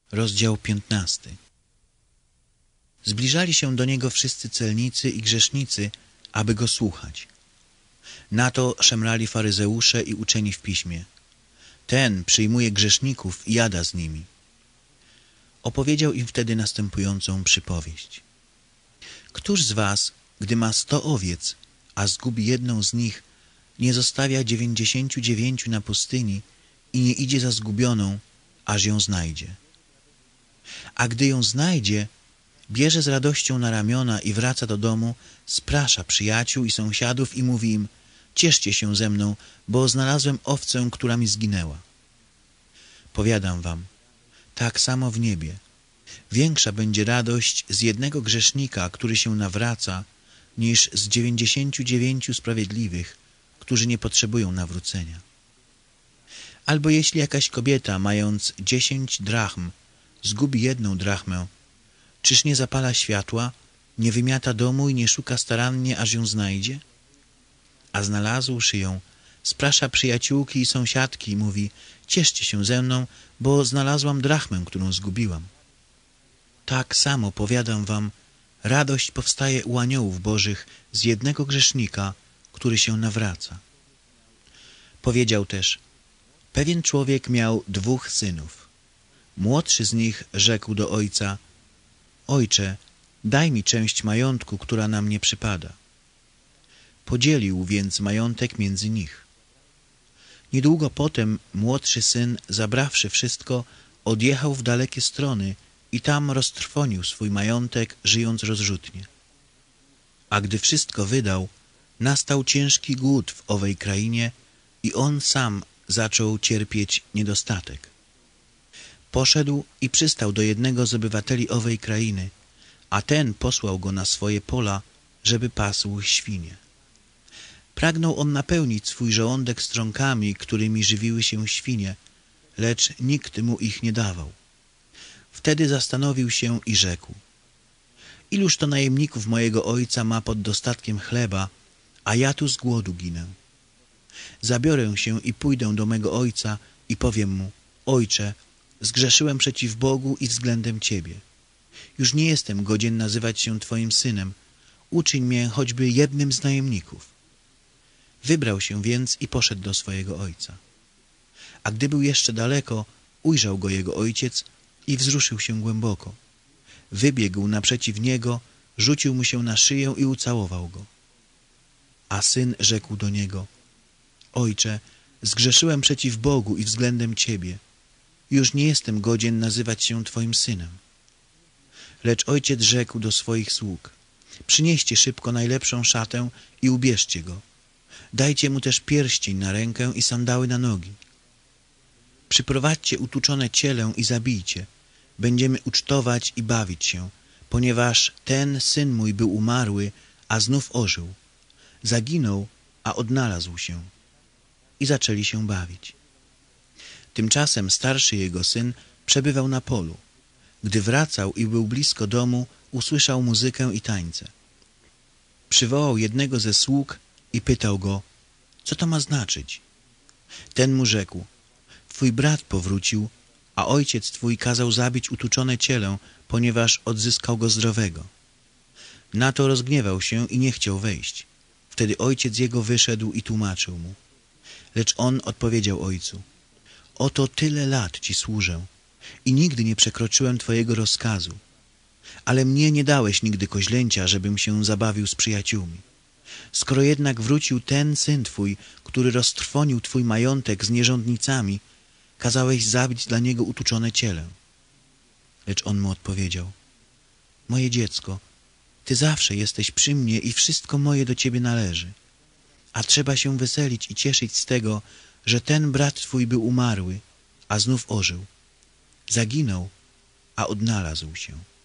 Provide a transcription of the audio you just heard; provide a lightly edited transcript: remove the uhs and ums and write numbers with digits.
Rozdział 15. Zbliżali się do niego wszyscy celnicy i grzesznicy, aby go słuchać. Na to szemrali faryzeusze i uczeni w piśmie. Ten przyjmuje grzeszników i jada z nimi. Opowiedział im wtedy następującą przypowieść. Któż z was, gdy ma 100 owiec, a zgubi jedną z nich, nie zostawia 99 na pustyni i nie idzie za zgubioną, aż ją znajdzie? A gdy ją znajdzie, bierze z radością na ramiona i wraca do domu, sprasza przyjaciół i sąsiadów i mówi im: cieszcie się ze mną, bo znalazłem owcę, która mi zginęła. Powiadam wam, tak samo w niebie. Większa będzie radość z jednego grzesznika, który się nawraca, niż z 99 sprawiedliwych, którzy nie potrzebują nawrócenia. Albo jeśli jakaś kobieta, mając 10 drachm, zgubi 1 drachmę, czyż nie zapala światła, nie wymiata domu i nie szuka starannie, aż ją znajdzie? A znalazłszy ją, sprasza przyjaciółki i sąsiadki i mówi: cieszcie się ze mną, bo znalazłam drachmę, którą zgubiłam. Tak samo, powiadam wam, radość powstaje u aniołów bożych z jednego grzesznika, który się nawraca. Powiedział też: pewien człowiek miał 2 synów. Młodszy z nich rzekł do ojca: ojcze, daj mi część majątku, która na mnie przypada. Podzielił więc majątek między nich. Niedługo potem młodszy syn, zabrawszy wszystko, odjechał w dalekie strony i tam roztrwonił swój majątek, żyjąc rozrzutnie. A gdy wszystko wydał, nastał ciężki głód w owej krainie i on sam zaczął cierpieć niedostatek. Poszedł i przystał do jednego z obywateli owej krainy, a ten posłał go na swoje pola, żeby pasł świnie. Pragnął on napełnić swój żołądek strąkami, którymi żywiły się świnie, lecz nikt mu ich nie dawał. Wtedy zastanowił się i rzekł: iluż to najemników mojego ojca ma pod dostatkiem chleba, a ja tu z głodu ginę. Zabiorę się i pójdę do mego ojca i powiem mu: ojcze, zgrzeszyłem przeciw Bogu i względem Ciebie. Już nie jestem godzien nazywać się Twoim synem. Uczyń mnie choćby jednym z najemników. Wybrał się więc i poszedł do swojego ojca. A gdy był jeszcze daleko, ujrzał go jego ojciec i wzruszył się głęboko. Wybiegł naprzeciw niego, rzucił mu się na szyję i ucałował go. A syn rzekł do niego: ojcze, zgrzeszyłem przeciw Bogu i względem Ciebie. Już nie jestem godzien nazywać się Twoim synem. Lecz ojciec rzekł do swoich sług: przynieście szybko najlepszą szatę i ubierzcie go. Dajcie mu też pierścień na rękę i sandały na nogi. Przyprowadźcie utuczone cielę i zabijcie. Będziemy ucztować i bawić się, ponieważ ten syn mój był umarły, a znów ożył. Zaginął, a odnalazł się. I zaczęli się bawić. Tymczasem starszy jego syn przebywał na polu. Gdy wracał i był blisko domu, usłyszał muzykę i tańce. Przywołał jednego ze sług i pytał go: co to ma znaczyć? Ten mu rzekł: twój brat powrócił, a ojciec twój kazał zabić utuczone cielę, ponieważ odzyskał go zdrowego. Na to rozgniewał się i nie chciał wejść. Wtedy ojciec jego wyszedł i tłumaczył mu. Lecz on odpowiedział ojcu: oto tyle lat ci służę i nigdy nie przekroczyłem twojego rozkazu, ale mnie nie dałeś nigdy koźlęcia, żebym się zabawił z przyjaciółmi. Skoro jednak wrócił ten syn twój, który roztrwonił twój majątek z nierządnicami, kazałeś zabić dla niego utuczone cielę. Lecz on mu odpowiedział: moje dziecko, ty zawsze jesteś przy mnie i wszystko moje do ciebie należy. A trzeba się weselić i cieszyć z tego, że ten brat twój był umarły, a znów ożył. Zaginął, a odnalazł się.